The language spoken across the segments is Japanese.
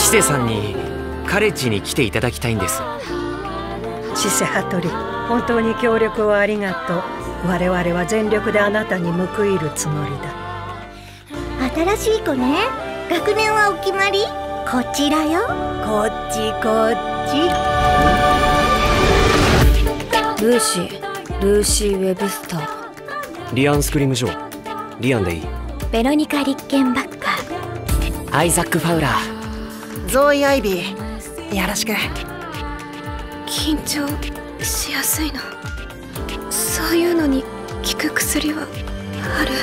千世さんにカレッジに来ていただきたいんです。 千世羽鳥、本当に協力をありがとう。我々は全力であなたに報いるつもりだ。 新しい子ね。学年はお決まり？こちらよ。こっちこっち。 ルーシー・ウェブスター。 リアン・スクリム・ジョー。リアンでいい。 ベロニカ・リッケンバッカー。 アイザック・ファウラー。 ゾーイ・アイビー、よろしく。 緊張しやすいの。そういうのに効く薬はある？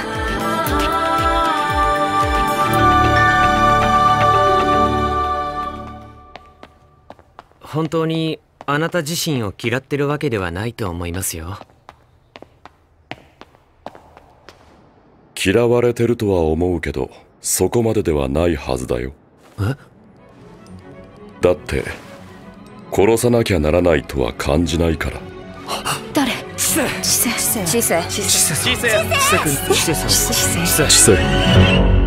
本当にあなた自身を嫌ってるわけではないと思いますよ。 嫌われてるとは思うけど、そこまでではないはずだよ。 え？ だって殺さなきゃならないとは感じないから。 誰？ 千世。 千世。 千世君。千世さん。 千世。